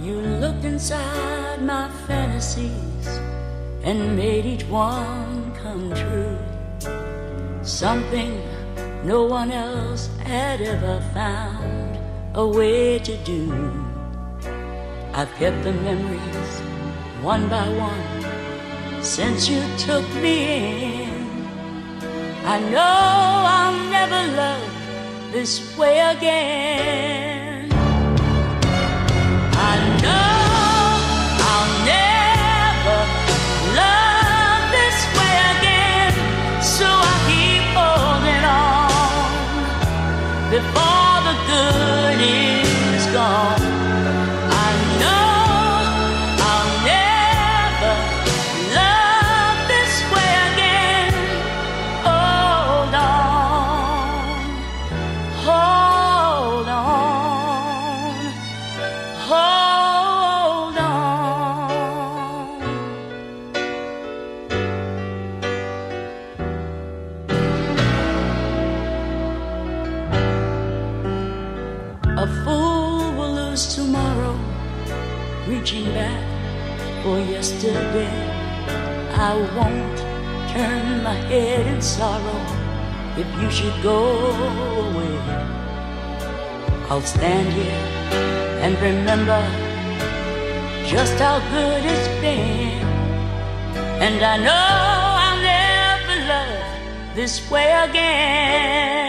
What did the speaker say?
You looked inside my fantasies and made each one come true. Something no one else had ever found a way to do. I've kept the memories one by one since you took me in. I know I'll never love this way again. I know I'll never love this way again, so I keep holding on before the good is gone. I know I'll never love this way again. Hold on, hold on, hold on. A fool will lose tomorrow, reaching back for yesterday. I won't turn my head in sorrow if you should go away. I'll stand here and remember just how good it's been, and I know I'll never love this way again.